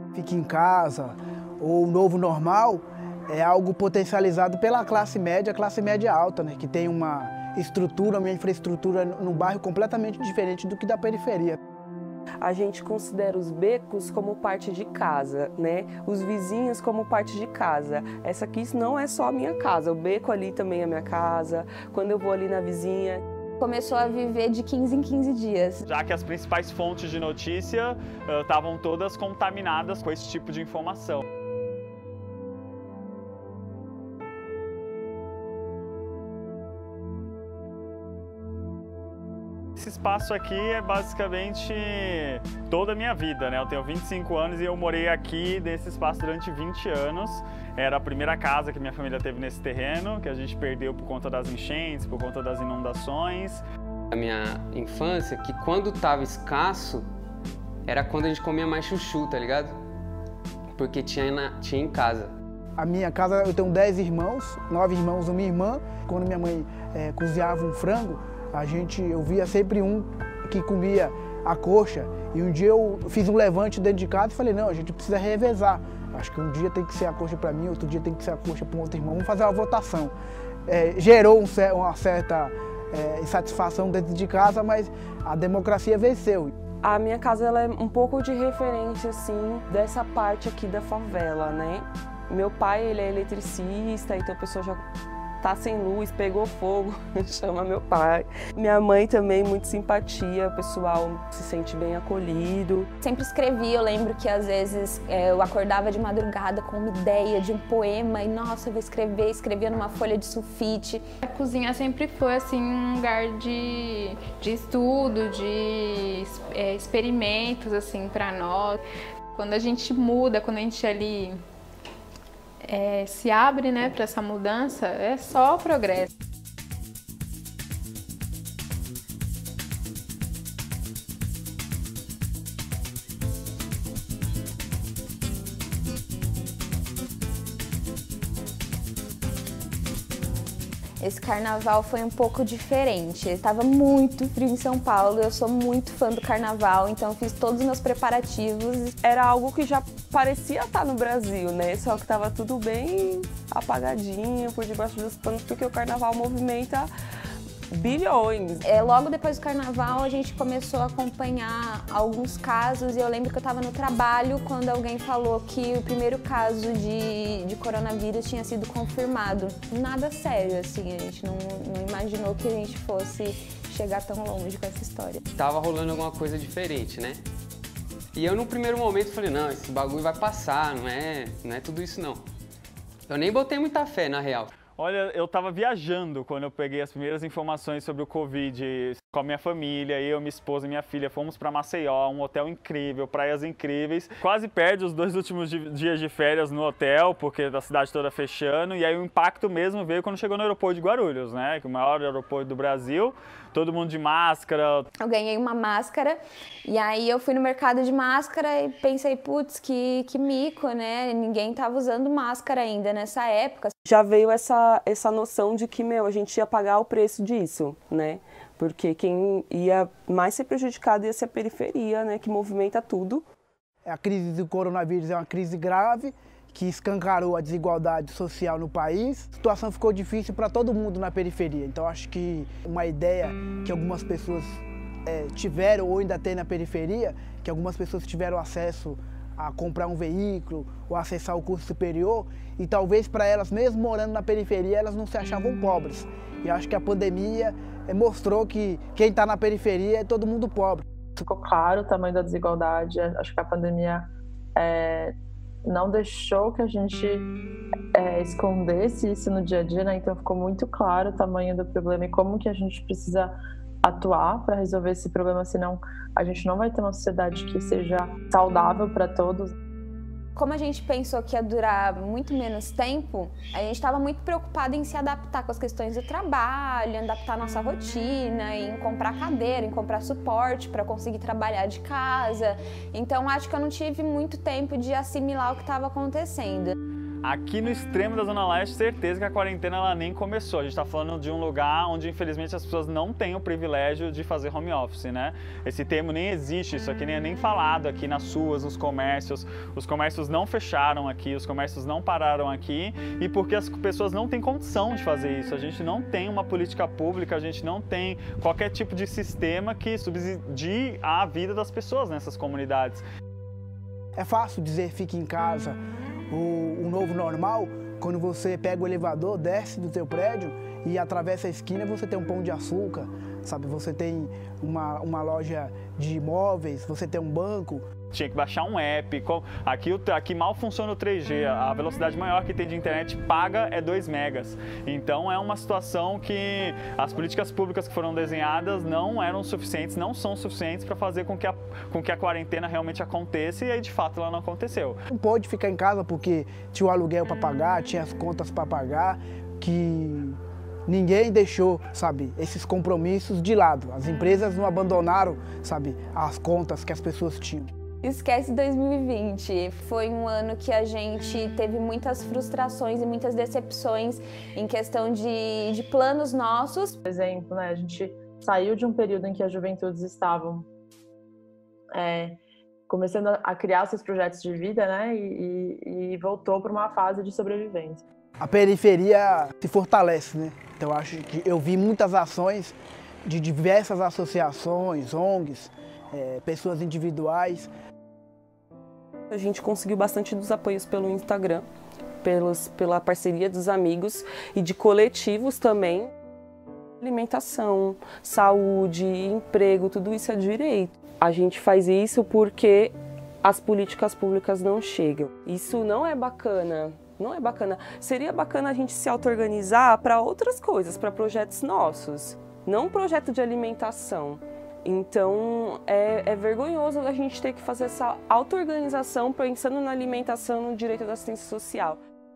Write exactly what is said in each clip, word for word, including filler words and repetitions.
Fique em casa ou o novo normal é algo potencializado pela classe média, classe média alta, né? Que tem uma estrutura, uma infraestrutura no bairro completamente diferente do que da periferia. A gente considera os becos como parte de casa, né? Os vizinhos como parte de casa. Essa aqui não é só a minha casa, o beco ali também é minha casa, quando eu vou ali na vizinha. Começou a viver de quinze em quinze dias. Já que as principais fontes de notícia estavam uh, todas contaminadas com esse tipo de informação. Esse espaço aqui é basicamente toda a minha vida, né? Eu tenho vinte e cinco anos e eu morei aqui nesse espaço durante vinte anos. Era a primeira casa que minha família teve nesse terreno, que a gente perdeu por conta das enchentes, por conta das inundações. A minha infância, que quando estava escasso, era quando a gente comia mais chuchu, tá ligado? Porque tinha, na, tinha em casa. A minha casa, eu tenho dez irmãos, nove irmãos e uma irmã. Quando minha mãe é, cozinhava um frango, a gente, eu via sempre um que comia a coxa. E um dia eu fiz um levante dentro de casa e falei, não, a gente precisa revezar. Acho que um dia tem que ser a coxa para mim, outro dia tem que ser a coxa para um outro irmão. Vamos fazer uma votação. É, gerou um, uma certa é, insatisfação dentro de casa, mas a democracia venceu. A minha casa ela é um pouco de referência, assim, dessa parte aqui da favela, né? Meu pai, ele é eletricista, então a pessoa já tá sem luz, pegou fogo, chama meu pai. Minha mãe também, muito simpatia, o pessoal se sente bem acolhido. Sempre escrevi, eu lembro que às vezes é, eu acordava de madrugada com uma ideia de um poema e, nossa, eu vou escrever, escrevia numa folha de sulfite. A cozinha sempre foi, assim, um lugar de, de estudo, de é, experimentos, assim, para nós. Quando a gente muda, quando a gente ali É, se abre, né, para essa mudança, é só progresso. Esse carnaval foi um pouco diferente. Estava muito frio em São Paulo, eu sou muito fã do carnaval, então fiz todos os meus preparativos. Era algo que já parecia estar no Brasil, né? Só que estava tudo bem apagadinho, por debaixo dos panos, porque o carnaval movimenta bilhões. É, logo depois do carnaval a gente começou a acompanhar alguns casos e eu lembro que eu estava no trabalho quando alguém falou que o primeiro caso de, de coronavírus tinha sido confirmado. Nada sério, assim, a gente não, não imaginou que a gente fosse chegar tão longe com essa história. Tava rolando alguma coisa diferente, né? E eu no primeiro momento falei, não, esse bagulho vai passar, não é, não é tudo isso não. Eu nem botei muita fé, na real. Olha, eu estava viajando quando eu peguei as primeiras informações sobre o Covid com a minha família, eu, minha esposa e minha filha. Fomos para Maceió, um hotel incrível, praias incríveis. Quase perde os dois últimos dias de férias no hotel, porque a cidade toda fechando. E aí o impacto mesmo veio quando chegou no aeroporto de Guarulhos, né? Que é o maior aeroporto do Brasil. Todo mundo de máscara. Eu ganhei uma máscara e aí eu fui no mercado de máscara e pensei, putz, que, que mico, né? Ninguém tava usando máscara ainda nessa época. Já veio essa, essa noção de que, meu, a gente ia pagar o preço disso, né? Porque quem ia mais ser prejudicado ia ser a periferia, né? Que movimenta tudo. A crise do coronavírus é uma crise grave, que escancarou a desigualdade social no país. A situação ficou difícil para todo mundo na periferia. Então acho que uma ideia que algumas pessoas é, tiveram ou ainda têm na periferia, que algumas pessoas tiveram acesso a comprar um veículo ou acessar o curso superior, e talvez para elas, mesmo morando na periferia, elas não se achavam pobres. E acho que a pandemia é, mostrou que quem está na periferia é todo mundo pobre. Ficou claro o tamanho da desigualdade. Acho que a pandemia é, não deixou que a gente é, escondesse isso no dia a dia, né? Então ficou muito claro o tamanho do problema e como que a gente precisa atuar para resolver esse problema, senão a gente não vai ter uma sociedade que seja saudável para todos. Como a gente pensou que ia durar muito menos tempo, a gente estava muito preocupado em se adaptar com as questões do trabalho, em adaptar a nossa rotina, em comprar cadeira, em comprar suporte para conseguir trabalhar de casa. Então acho que eu não tive muito tempo de assimilar o que estava acontecendo. Aqui no extremo da Zona Leste, certeza que a quarentena ela nem começou. A gente está falando de um lugar onde, infelizmente, as pessoas não têm o privilégio de fazer home office, né? Esse termo nem existe, isso aqui nem é nem falado aqui nas ruas, nos comércios. Os comércios não fecharam aqui, os comércios não pararam aqui, e porque as pessoas não têm condição de fazer isso. A gente não tem uma política pública, a gente não tem qualquer tipo de sistema que subsidie a vida das pessoas nessas comunidades. É fácil dizer fique em casa. O, o novo normal, quando você pega o elevador, desce do teu prédio e atravessa a esquina, você tem um pão de açúcar, sabe? Você tem uma, uma loja de imóveis, você tem um banco. Tinha que baixar um app. Aqui, aqui mal funciona o três G, a velocidade maior que tem de internet paga é dois megas. Então é uma situação que as políticas públicas que foram desenhadas não eram suficientes, não são suficientes para fazer com que, a, com que a quarentena realmente aconteça, e aí de fato ela não aconteceu. Não pôde ficar em casa porque tinha o aluguel para pagar, tinha as contas para pagar, que ninguém deixou, sabe, esses compromissos de lado. As empresas não abandonaram, sabe, as contas que as pessoas tinham. Esquece dois mil e vinte, foi um ano que a gente teve muitas frustrações e muitas decepções em questão de, de planos nossos. Por exemplo, né, a gente saiu de um período em que as juventudes estavam é, começando a criar seus projetos de vida, né, e, e, e voltou para uma fase de sobrevivência. A periferia se fortalece, né? Então acho que eu vi muitas ações de diversas associações, O N Gs, é, pessoas individuais. A gente conseguiu bastante dos apoios pelo Instagram, pelos, pela parceria dos amigos e de coletivos também. Alimentação, saúde, emprego, tudo isso é direito. A gente faz isso porque as políticas públicas não chegam. Isso não é bacana, não é bacana. Seria bacana a gente se auto-organizar para outras coisas, para projetos nossos, não um projeto de alimentação. Então, é, é vergonhoso a gente ter que fazer essa auto-organização pensando na alimentação, no direito da assistência social.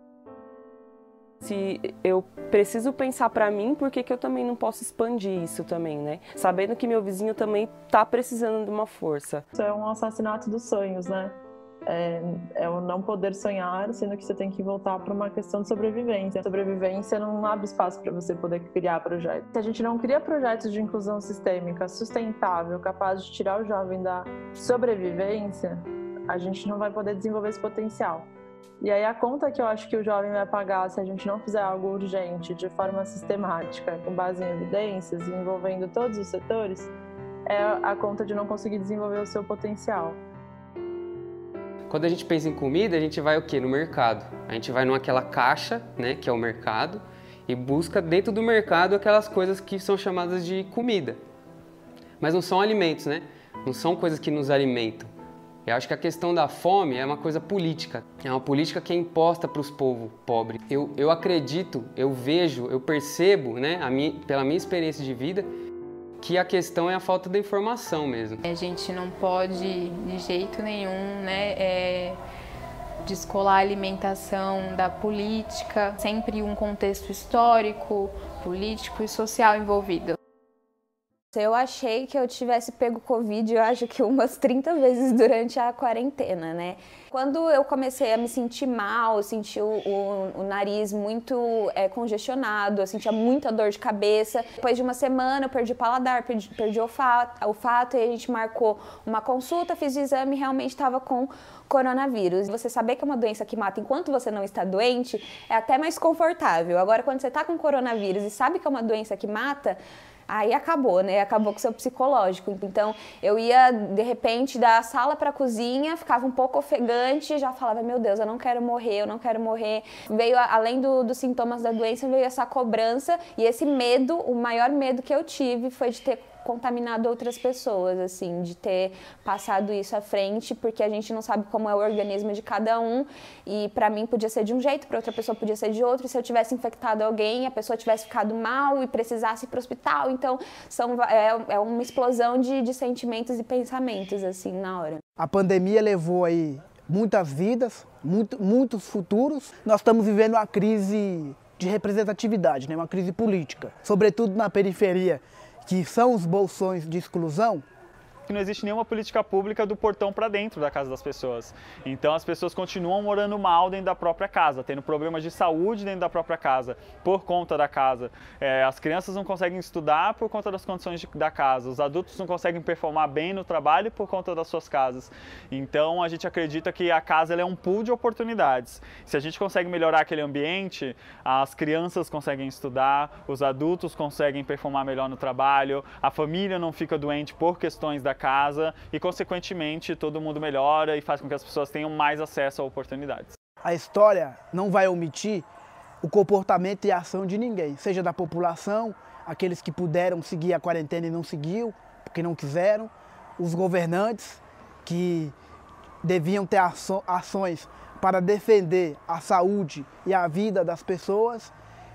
Se eu preciso pensar para mim, por que que eu também não posso expandir isso também, né? Sabendo que meu vizinho também está precisando de uma força. Isso é um assassinato dos sonhos, né? É, é o não poder sonhar, sendo que você tem que voltar para uma questão de sobrevivência. A sobrevivência não abre espaço para você poder criar projetos. Se a gente não cria projetos de inclusão sistêmica sustentável, capaz de tirar o jovem da sobrevivência, a gente não vai poder desenvolver esse potencial. E aí a conta que eu acho que o jovem vai pagar se a gente não fizer algo urgente, de forma sistemática, com base em evidências e envolvendo todos os setores, é a conta de não conseguir desenvolver o seu potencial. Quando a gente pensa em comida, a gente vai o quê? No mercado. A gente vai naquela caixa, né, que é o mercado, e busca dentro do mercado aquelas coisas que são chamadas de comida. Mas não são alimentos, né? Não são coisas que nos alimentam. Eu acho que a questão da fome é uma coisa política. É uma política que é imposta para os povos pobres. Eu, eu acredito, eu vejo, eu percebo, né, a minha, pela minha experiência de vida, que a questão é a falta de informação mesmo. A gente não pode, de jeito nenhum, né, é, descolar a alimentação da política, sempre um contexto histórico, político e social envolvido. Eu achei que eu tivesse pego Covid, eu acho que umas trinta vezes durante a quarentena, né? Quando eu comecei a me sentir mal, eu senti o, o, o nariz muito é, congestionado, eu sentia muita dor de cabeça. Depois de uma semana eu perdi o paladar, perdi, perdi o olfato, olfato, e a gente marcou uma consulta, fiz o exame e realmente estava com coronavírus. Você saber que é uma doença que mata enquanto você não está doente é até mais confortável. Agora, quando você está com coronavírus e sabe que é uma doença que mata, aí acabou, né? Acabou com o seu psicológico. Então, eu ia, de repente, da sala para a cozinha, ficava um pouco ofegante, já falava, meu Deus, eu não quero morrer, eu não quero morrer. Veio, além do, dos sintomas da doença, veio essa cobrança e esse medo, o maior medo que eu tive foi de ter contaminado outras pessoas, assim, de ter passado isso à frente, porque a gente não sabe como é o organismo de cada um, e para mim podia ser de um jeito, para outra pessoa podia ser de outro, e se eu tivesse infectado alguém, a pessoa tivesse ficado mal e precisasse ir para o hospital, então são, é, é uma explosão de, de sentimentos e pensamentos, assim, na hora. A pandemia levou aí muitas vidas, muito, muitos futuros. Nós estamos vivendo uma crise de representatividade, né? Uma crise política, sobretudo na periferia, que são os bolsões de exclusão, que não existe nenhuma política pública do portão para dentro da casa das pessoas. Então as pessoas continuam morando mal dentro da própria casa, tendo problemas de saúde dentro da própria casa, por conta da casa. É, as crianças não conseguem estudar por conta das condições de, da casa, os adultos não conseguem performar bem no trabalho por conta das suas casas. Então a gente acredita que a casa ela é um pool de oportunidades. Se a gente consegue melhorar aquele ambiente, as crianças conseguem estudar, os adultos conseguem performar melhor no trabalho, a família não fica doente por questões da casa e, consequentemente, todo mundo melhora e faz com que as pessoas tenham mais acesso a oportunidades. A história não vai omitir o comportamento e a ação de ninguém, seja da população, aqueles que puderam seguir a quarentena e não seguiu, porque não quiseram, os governantes que deviam ter ações para defender a saúde e a vida das pessoas,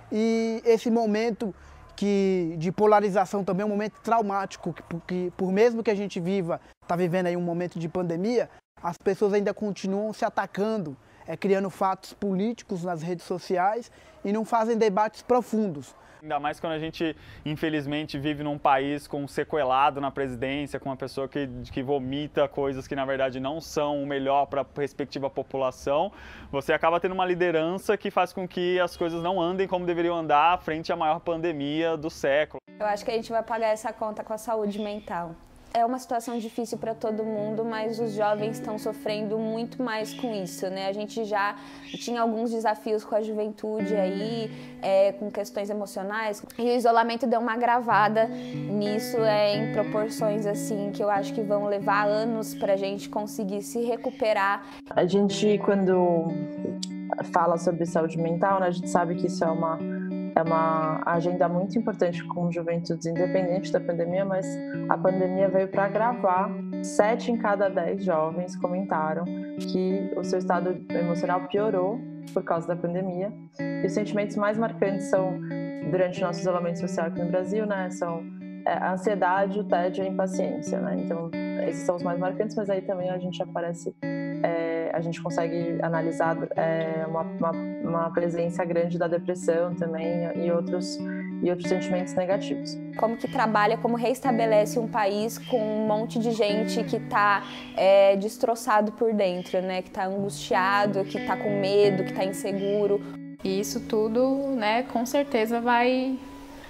e esse momento que de polarização também é um momento traumático, porque por mesmo que a gente viva, está vivendo aí um momento de pandemia, as pessoas ainda continuam se atacando, é, criando fatos políticos nas redes sociais e não fazem debates profundos. Ainda mais quando a gente, infelizmente, vive num país com um sequelado na presidência, com uma pessoa que, que vomita coisas que, na verdade, não são o melhor para a respectiva população, você acaba tendo uma liderança que faz com que as coisas não andem como deveriam andar frente à maior pandemia do século. Eu acho que a gente vai pagar essa conta com a saúde mental. É uma situação difícil para todo mundo, mas os jovens estão sofrendo muito mais com isso, né? A gente já tinha alguns desafios com a juventude aí, é, com questões emocionais, e o isolamento deu uma agravada nisso, é, em proporções assim que eu acho que vão levar anos para a gente conseguir se recuperar. A gente, quando fala sobre saúde mental, né, a gente sabe que isso é uma É uma agenda muito importante com juventudes, independente da pandemia, mas a pandemia veio para agravar. Sete em cada dez jovens comentaram que o seu estado emocional piorou por causa da pandemia. E os sentimentos mais marcantes são, durante o nosso isolamento social aqui no Brasil, né, são a ansiedade, o tédio e a impaciência, né? Então, esses são os mais marcantes, mas aí também a gente aparece, é, a gente consegue analisar é, uma, uma, uma presença grande da depressão também e outros, e outros sentimentos negativos. Como que trabalha, como reestabelece um país com um monte de gente que está é, destroçado por dentro, né? Que está angustiado, que está com medo, que está inseguro. E isso tudo, né, com certeza vai...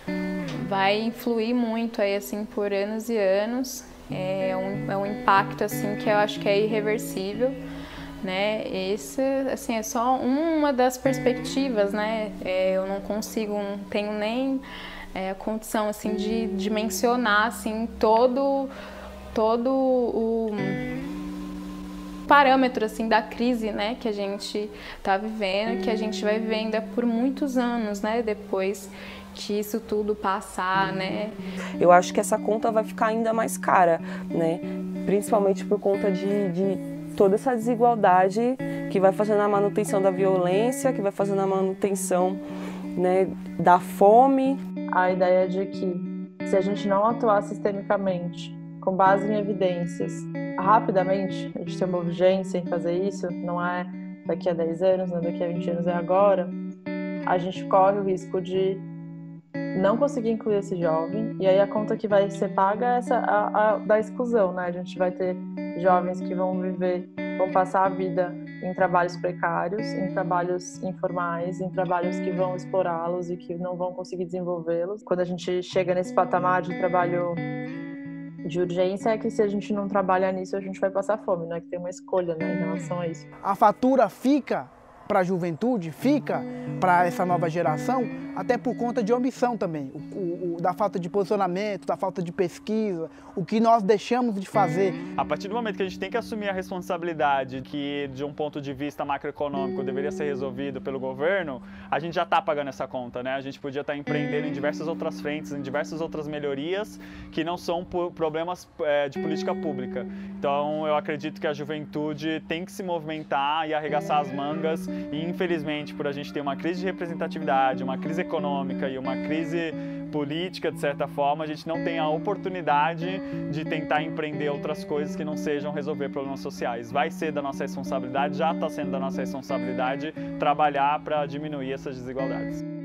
vai influir muito aí, assim, por anos e anos. É um, é um impacto, assim, que eu acho que é irreversível, né? Esse, assim, é só uma das perspectivas, né? É, eu não consigo, não tenho nem é, a condição, assim, de, de mencionar, assim, todo, todo o parâmetro, assim, da crise, né, que a gente está vivendo, que a gente vai viver ainda por muitos anos, né, depois que isso tudo passar, né? Eu acho que essa conta vai ficar ainda mais cara, né? Principalmente por conta de, de toda essa desigualdade que vai fazendo a manutenção da violência, que vai fazendo a manutenção, né, da fome. A ideia de que se a gente não atuar sistemicamente, com base em evidências, rapidamente, a gente tem uma urgência em fazer isso, não é daqui a dez anos, não é daqui a vinte anos, é agora, a gente corre o risco de não conseguir incluir esse jovem, e aí a conta que vai ser paga é essa a, a, da exclusão, né? A gente vai ter jovens que vão viver, vão passar a vida em trabalhos precários, em trabalhos informais, em trabalhos que vão explorá-los e que não vão conseguir desenvolvê-los. Quando a gente chega nesse patamar de trabalho de urgência, é que se a gente não trabalhar nisso, a gente vai passar fome, né? Que tem uma escolha, né, em relação a isso. A fatura fica para a juventude, fica para essa nova geração, até por conta de omissão também, o, o, o, da falta de posicionamento, da falta de pesquisa, o que nós deixamos de fazer. A partir do momento que a gente tem que assumir a responsabilidade que, de um ponto de vista macroeconômico, deveria ser resolvido pelo governo, a gente já está pagando essa conta, né? A gente podia estar empreendendo em diversas outras frentes, em diversas outras melhorias que não são problemas é, de política pública. Então, eu acredito que a juventude tem que se movimentar e arregaçar as mangas. E, infelizmente, por a gente ter uma crise de representatividade, uma crise econômica e uma crise política, de certa forma, a gente não tem a oportunidade de tentar empreender outras coisas que não sejam resolver problemas sociais. Vai ser da nossa responsabilidade, já está sendo da nossa responsabilidade, trabalhar para diminuir essas desigualdades.